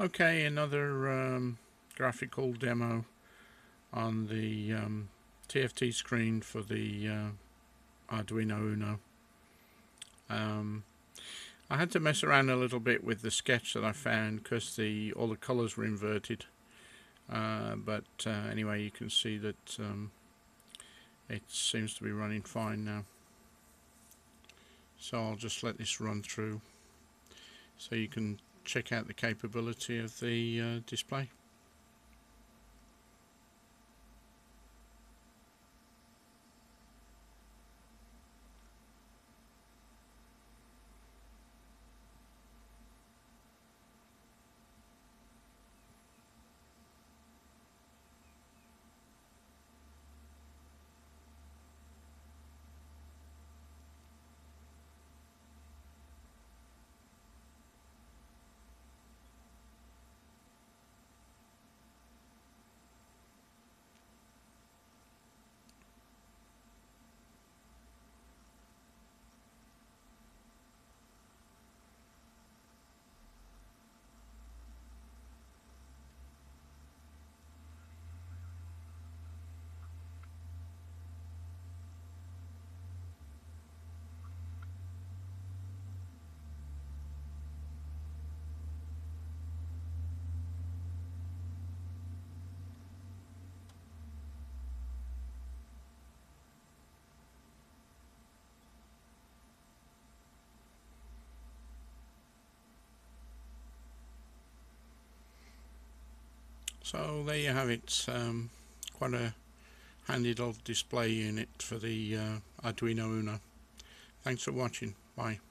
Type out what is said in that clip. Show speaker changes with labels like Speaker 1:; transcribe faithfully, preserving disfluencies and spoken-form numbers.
Speaker 1: Okay, another um, graphical demo on the um, T F T screen for the uh, Arduino Uno. Um, I had to mess around a little bit with the sketch that I found because the all the colors were inverted. Uh, but uh, anyway, you can see that um, it seems to be running fine now. So I'll just let this run through so you can check out the capability of the uh, display. So there you have it, um, quite a handy little display unit for the uh, Arduino Uno. Thanks for watching, bye.